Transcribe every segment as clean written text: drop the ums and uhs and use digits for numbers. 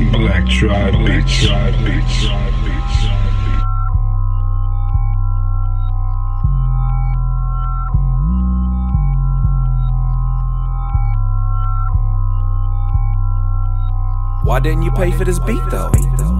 Black Tribe Beats. Why didn't you pay for this beat though?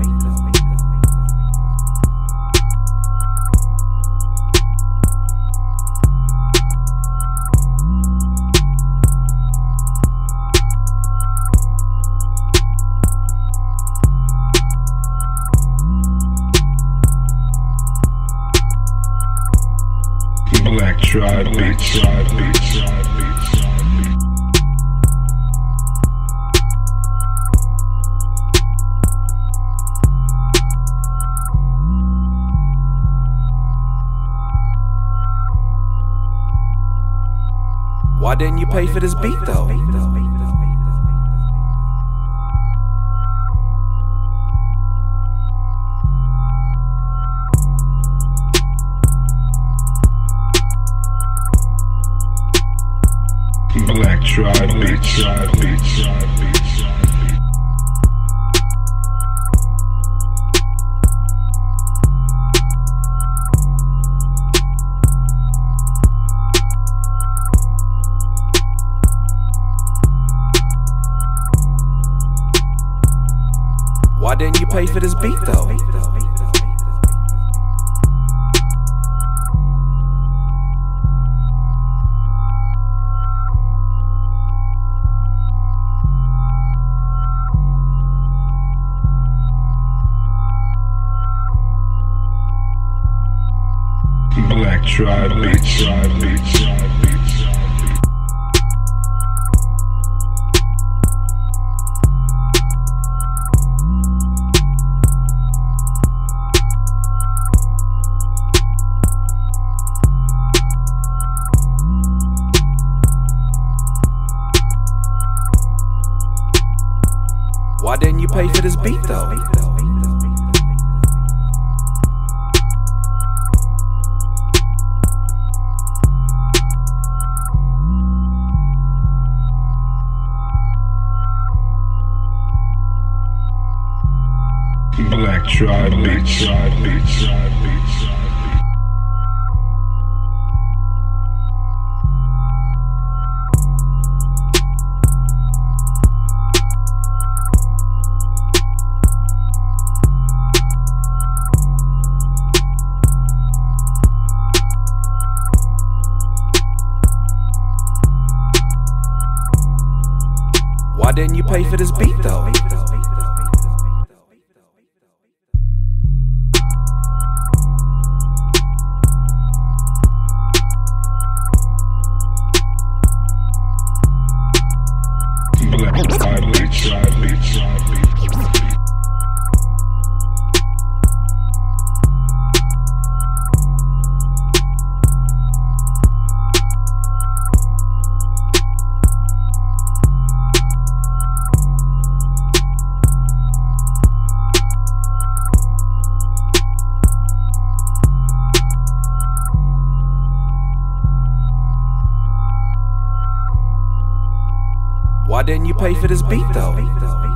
Black Tribe Beats. Why didn't you pay for this beat though? Black Tribe Beats. Why didn't you pay for this beat though? Black Tribe Beats. Why didn't you pay for this beat though? Black Tribe Beats. Why didn't you pay for this beat though? Black Tribe Beats. Why didn't you pay for this beat though?